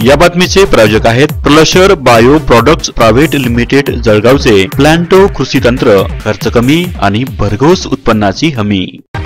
या बातमीचे प्रायोजक आहेत Plusher bio products private limited जळगावचे प्लांटो कृषी तंत्र, खर्च कमी आणि भरघोस उत्पन्नाची हमी।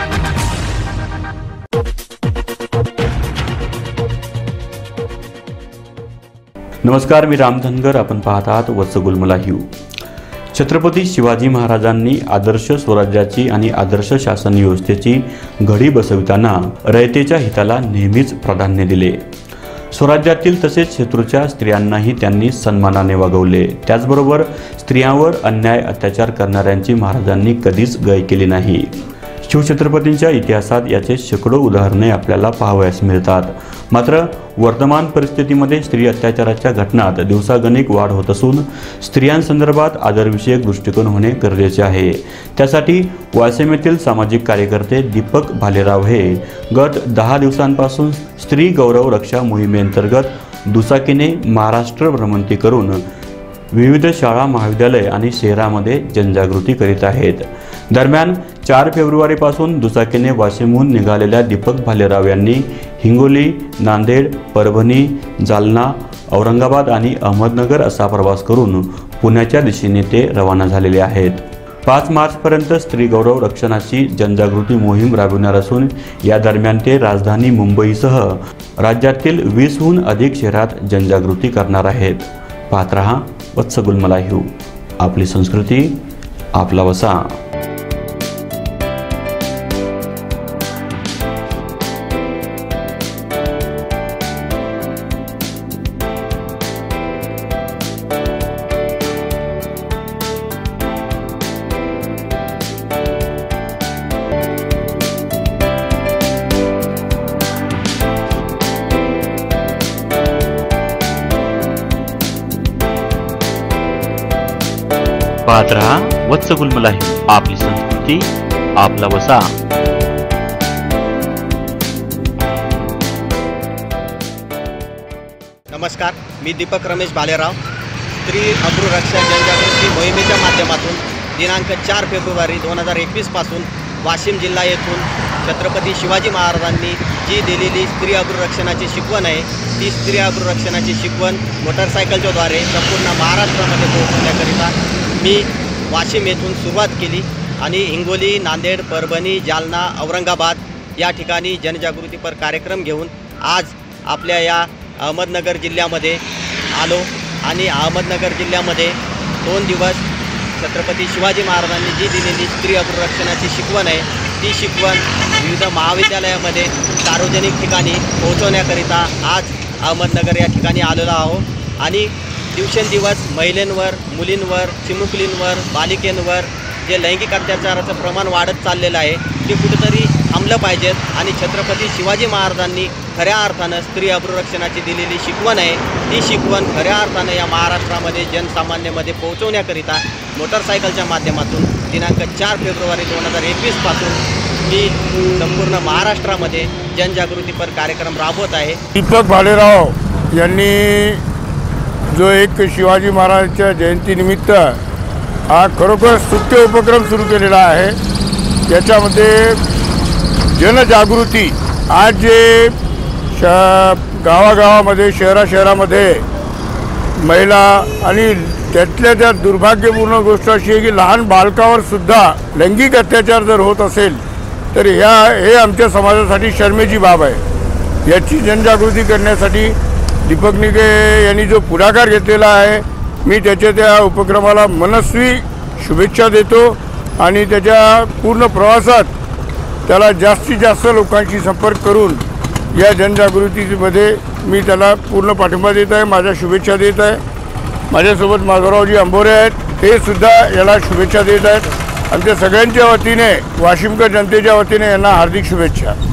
नमस्कार, मी राम धनगर, आपण पाहत आहात वत्सगुल्म लाईव्ह। छत्रपती शिवाजी महाराजांनी आदर्श स्वराज्याची आणि आदर्श शासन व्यवस्थेची घडी बसविताना रयतेच्या हिताला नेहमीच प्राधान्य दिले। स्वराज्यातील तसेच शत्रूच्या स्त्रियांनाही त्यांनी सन्मानाने वागवले। त्याचबरोबर स्त्रियांवर अन्याय अत्याचार करणाऱ्यांची महाराजांनी कधीच गय केली नाही। शिवछत्रपतींच्या इतिहासात याचे शेकडो उदाहरणे आपल्याला पाहावयास मिळतात। मात्र वर्तमान परिस्थितीमध्ये स्त्री अत्याचाराच्या घटनांत दिवसागणिक वाढ होत असून स्त्रियांसंदर्भात आदरविषयक दृष्टिकोन होणे गरजेचे आहे। त्यासाठी वाशिम येथील सामाजिक कार्यकर्ते दीपक भालेराव हे गत 10 दिवसांपासून स्त्री गौरव रक्षा मोहिमेअंतर्गत दुचाकीने महाराष्ट्र भ्रमंती करून विविध शाळा, महाविद्यालय आणि शहरामध्ये जनजागृती करीत आहेत। दरम्यान 4 फेब्रुवारीपासून दुचाकीने वाशिमहून निघालेल्या दीपक भालेराव यांनी हिंगोली, नांदेड, परभणी, जालना, औरंगाबाद आणि अहमदनगर असा प्रवास करून पुण्याच्या दिशेने ते रवाना झालेले आहेत। 5 मार्चपर्यंत स्त्री गौरव रक्षणाची जनजागृती मोहीम राबविणार असून या दरम्यान ते राजधानी मुंबईसह राज्यातील 20हून अधिक शहरात जनजागृती करणार आहेत। पाहत रहा वत्सगुल्म लाईव्ह, आपली संस्कृती आपला वसा। पाहत रहा वत्सगुल्म लाईव्ह, आपली संस्कृती आपला वसा। नमस्कार, मी दीपक रमेश भालेराव। स्त्री अब्रूरक्षा जनजागृती मोहिमेच्या माध्यमातून दिनांक 4 फेब्रुवारी 2021 पासून वाशिम जिल्हा येथून छत्रपती शिवाजी महाराजांनी जी दिलेली स्त्री अब्रूरक्षणाची शिकवण आहे, ती स्त्री अब्रूरक्षणाची शिकवण मोटरसायकलच्या द्वारे संपूर्ण महाराष्ट्रामध्ये पोहोचवण्याकरिता मी वाशिम येथून सुरुवात केली आणि हिंगोली, नांदेड, परभणी, जालना, औरंगाबाद या ठिकाणी जनजागृतीपर कार्यक्रम घेऊन आज आपल्या या अहमदनगर जिल्ह्यामध्ये आलो आणि अहमदनगर जिल्ह्यामध्ये 2 दिवस छत्रपती शिवाजी महाराजांनी जी दिलेली स्त्री अब्रूरक्षणाची शिकवण आहे, ती शिकवण विविध महाविद्यालयामध्ये सार्वजनिक ठिकाणी पोहोचवण्याकरिता आज अहमदनगर या ठिकाणी आलेलो आहोत। आणि दिवसेंदिवस महिलांवर, मुलींवर, चिमुकलींवर, बालिकेंवर जे लैंगिक अत्याचाराचं प्रमाण वाढत चाललेलं आहे, ते कुठेतरी थांबलं पाहिजेत आणि छत्रपती शिवाजी महाराजांनी खऱ्या अर्थानं स्त्री अब्रूरक्षणाची दिलेली शिकवण आहे, ती शिकवण खऱ्या अर्थानं या महाराष्ट्रामध्ये जनसामान्यामध्ये पोहोचवण्याकरिता मोटरसायकलच्या माध्यमातून दिनांक 4 फेब्रुवारी 2021 पासून मी संपूर्ण महाराष्ट्रामध्ये जनजागृतीपर कार्यक्रम राबवत आहे। दीपक भालेराव यांनी जो एक शिवाजी महाराजांच्या जयंतीनिमित्त हा खरोखर स्तुत्य उपक्रम सुरू केलेला आहे। याच्यामध्ये जनजागृती आज जे गावागावामध्ये, शहरामध्ये महिला आणि त्यातल्या त्यात दुर्भाग्यपूर्ण गोष्ट अशी आहे की लहान बालकावर सुद्धा लैंगिक अत्याचार जर होत असेल तर हे आमच्या समाजासाठी शर्मेची बाब आहे। याची जनजागृती करण्यासाठी दीपक निके यांनी जो पुढाकार घेतलेला आहे, मी त्याच्या त्या उपक्रमाला मनस्वी शुभेच्छा देतो आणि त्याच्या पूर्ण प्रवासात त्याला जास्तीत जास्त लोकांशी संपर्क करून या जनजागृतीमध्ये मी त्याला पूर्ण पाठिंबा देत आहे, माझ्या शुभेच्छा देत आहे। माझ्यासोबत माधवरावजी अंबोरे आहेत, ते सुद्धा याला शुभेच्छा देत आहेत। आमच्या सगळ्यांच्या वतीने, वाशिमकर जनतेच्या वतीने यांना हार्दिक शुभेच्छा।